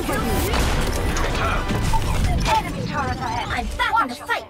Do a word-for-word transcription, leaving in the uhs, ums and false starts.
over you! Enemy turret ahead! I'm back in the fight!